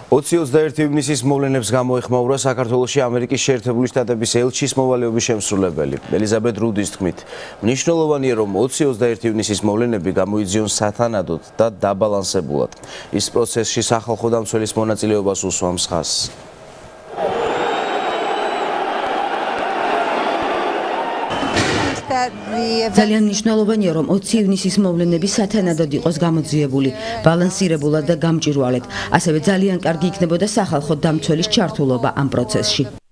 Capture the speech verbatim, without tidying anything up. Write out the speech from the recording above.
ოცი ოცდაერთი ივნისის მოვლენებს გამოეხმაურა საქართველოში ამერიკის შეერთებული შტატების ელჩის მოვალეობის შემსრულებელი ელიზაბეთ რუდის თქმით. მნიშვნელოვანია, რომ ოცი ოცდაერთი ივნისის მოვლენები გამოიძიონ სათანადოდ და დაბალანსებულად. ის პროცესში სახალხო დამცველის მონაწილეობას უსვამს ხაზს. ძალიან მნიშვნელოვანია, რომ ოცი ივნისის მოვლენები სათანადოდ იყოს გამოძიებული, ბალანსირებულად და გამჭვირვალედ. ასევე ძალიან კარგი იქნებოდა სახალხო დამცველის ჩართულობა ამ პროცესში.